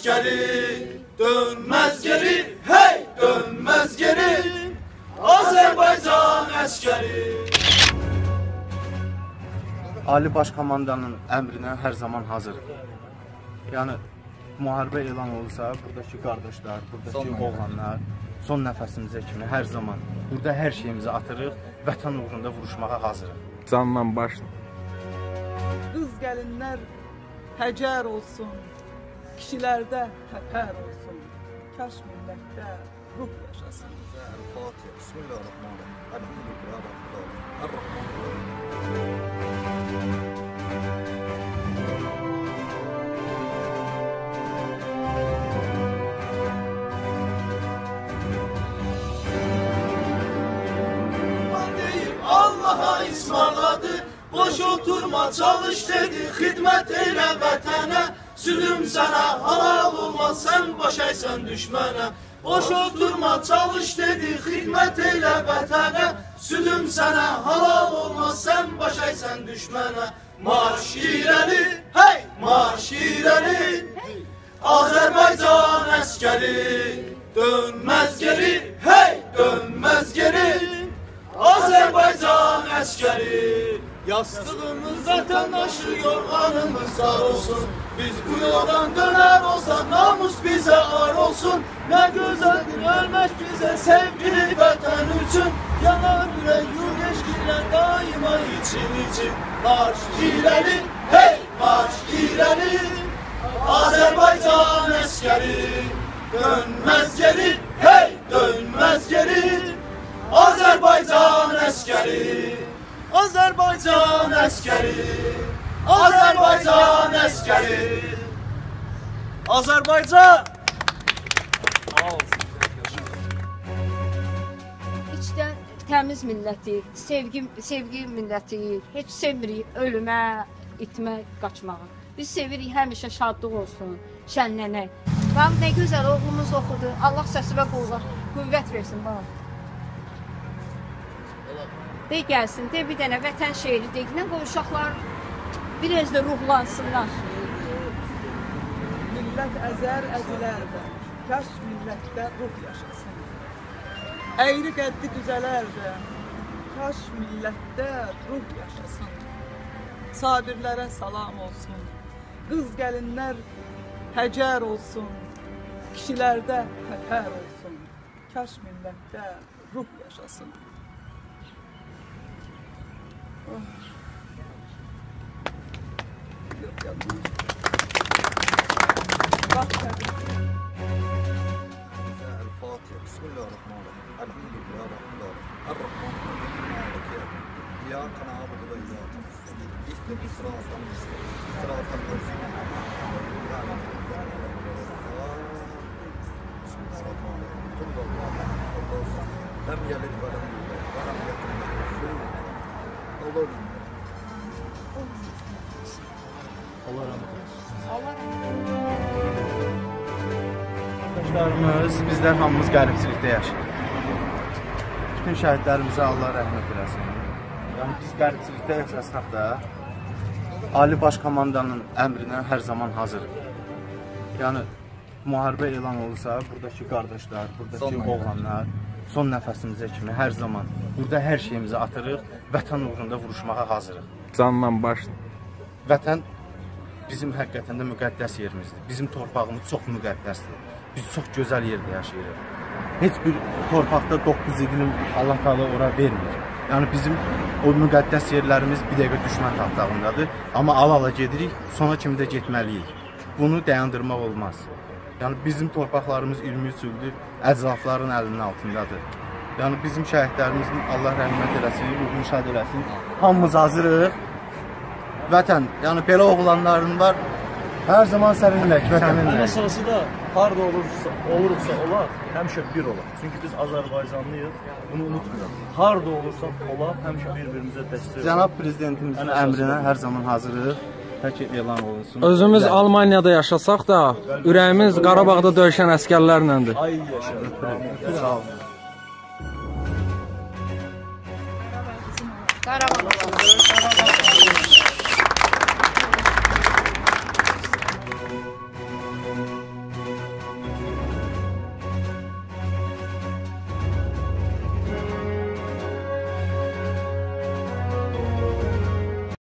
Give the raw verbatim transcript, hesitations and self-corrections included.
askeri, dönmez geri, hey dönmez geri, Azərbaycan əskəri. Ali Baş Komandanın əmrinə hər zaman hazır. Yəni, müharibə elan olursa, buradakı qardaşlar, buradakı oğlanlar, son nəfəsimizə kimi hər zaman burada hər şeyimizi atırıq, vətən uğrunda vuruşmağa hazırıq. Canla başla. Qız gəlinlər həcər olsun, kişilərdə xətər olsun, kaş millətdə ruh yaşasın. El-Fatiha. Bismillahirrahmanirrahim. Elhamdülillah. Ar-Rahmanirrahim. Allah'a ısmarladı, boş oturma çalış dedi, xidmət elə vətənə, sülüm sənə halal olmaz, sən başaysan düşmənə. Boş oturma çalış dedi, xidmət elə vətənə, sülüm sənə halal olmaz, sən başaysan düşmənə. Marş irəli, hey, marş irəli, Azərbaycan əskəri, dönməz geri, hey, dönməz geri, Azərbaycan əskəri. Yastığımız vətəndaşı, yorğanımız sağ olsun. Biz bu yoldan döner olsa namus bizə ar olsun. Nə gözəldir ölmək bizə sevgili vətən üçün. Yanar ürək yurd eşqinlə daima için için. Marş irəli, hey, marş irəli, Azərbaycan əskəri, dönməz geri, hey, dönməz geri, Azərbaycan əskəri, Azərbaycan əskəri, Azərbaycan əskəri, Azərbaycan! İçdən təmiz milləti, sevgi, sevgi milləti, heç sevmirik ölümə, itmə, qaçmağı. Biz sevirik həmişə şadlıq olsun, şənlənək. Bax, nə gözəl oğlumuz oxudu, Allah səsimə qüvvət versin, bax. De gəlsin, de bir dənə vətən şeiri deyik, nə qoy uşaqlar biraz da ruhlansınlar. Millət əzər əzilər də, kaş millətdə ruh yaşasın. Əyri qəddi düzələr də, kaş millətdə ruh yaşasın. Sabirlərə salam olsun, qız gəlinlər həcər olsun, kişilərdə xətər olsun, kaş millətdə ruh yaşasın. El-Fatiha. Bismillahirrahmanirrahim. Elhamdülillah. Ar-Rahmanirrahim. Maliki yevmiddin. İyyâke na'budu ve iyyâke nestaîn. İhdinas sıratal mustakîm. Sıratal lezîne en'amte aleyhim. Bismillahirrahmanirrahim. Kul huvallahu ehad. Allahu samed. Lem yelid ve lem yulad ve lem yekun lehu kufuven ahad. Allah Allah rahmet eylesin. Arkadaşlarımız, bizlər hamımız qəribçilikdə yaşayırıq. Bütün şəhidlərimizə Allah rəhmət eləsin. Yəni, biz qəribçilikdə yaşasaq da, Ali Baş Komandanın əmrinə hər zaman hazırıq. Yəni, müharibə elan olursa, buradakı qardaşlar, buradakı oğlanlar, son nəfəsimizə kimi hər zaman burada hər şeyimizi atırıq, vətən uğrunda vuruşmağa hazırıq. Canla başla. Vətən bizim həqiqətən də müqəddəs yerimizdir. Bizim torpağımız çox müqəddəsdir. Biz çox gözəl yerdə yaşayırıq. Heç bir torpaqda doqquz iqlim Allah Taala ora vermir. Yəni bizim o müqəddəs yerlərimiz bir dəqiqə düşmən tapdağındadır. Amma ala-ala gedirik, sona kimi də getməliyik. Bunu dayandırmaq olmaz. Yəni bizim torpaqlarımız iyirmi üç ildir əclafların əlinin altındadır. Yəni bizim şəhidlərimizin Allah rəhmət eləsin, ruhunu şad eləsin. Hamımız hazırıq. Vətən, yəni belə oğlanların var, hər zaman səninlə, vətəninlə. Ən əsası da harda olursa, olursa olaq, həmişə bir olaq. Çünki biz Azərbaycanlıyıq, bunu unutmayaq. Harda olursa olaq, həmişə bir-birimizə dəstək olaq. Cənab Prezidentimizin əmrinə hər zaman hazırıq, tək elan olunsun. Özümüz Almaniyada yaşasaq da, ürəyimiz Qarabağda döyüşən əskərlərləndir. Ay yaşa. Sağ olun. Qarabağ.